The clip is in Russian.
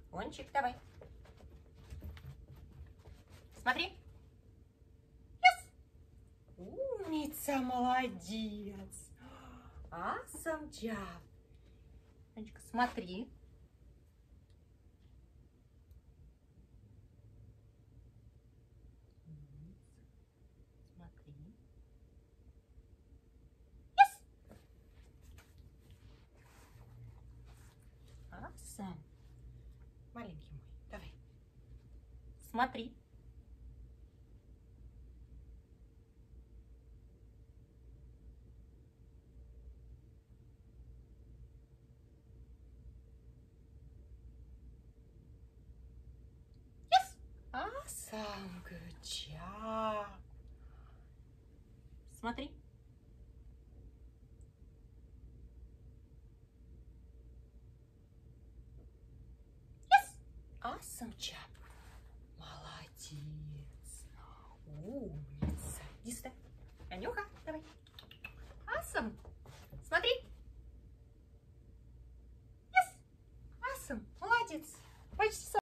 Пончик, давай. Смотри. Yes. Умница, молодец. Awesome job. Пончик, смотри. Смотри. Yes. Awesome. Маленький мой, давай. Смотри. Yes. Awesome. Good job. Смотри. Yes. Awesome job. Молодец. Умница. Иди сюда. Анюха, давай. Awesome. Смотри. Yes. Awesome. Молодец. Почти